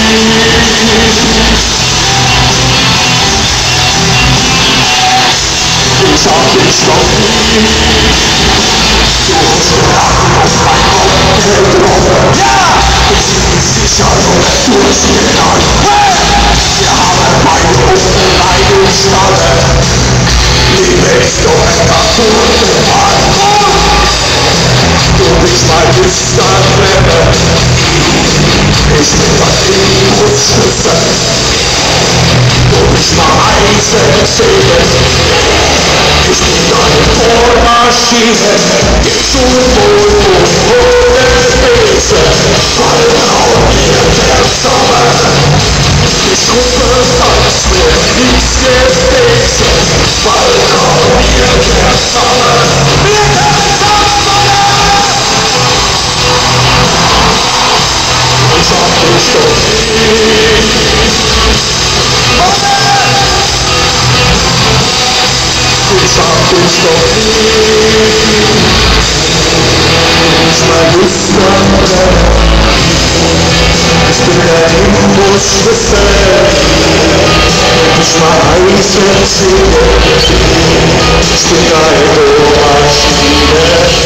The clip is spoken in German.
Ich hab den Stoff nie. Du hast geraten auf mein Haupt, hält drauf. Ja! Ich bin sicher, du hast mir getan. Wir haben beide unten Leidenschalle. Liebe ist doch kaputt im Handgrund. Du bist mein Lüsternwelle. Ich bin dein Inbrunstschlüssel. Du bist mein Eisensäge. Ich bin deine Bohrmaschine. Gib zu wohl ohne Bese. Bald haut mir der Sommer. Ich rufe falsch mit Kriegsgefäße. Bald haut mir der Sommer. Mir der Sommer! Ich hab dich doch lieb. Ich hab dich doch lieb. Ich mein Lüsternbrenner. Ich bin der Imbusschlüssel. Ich mein Eisensäge. Ich bin deine Bohrmaschine.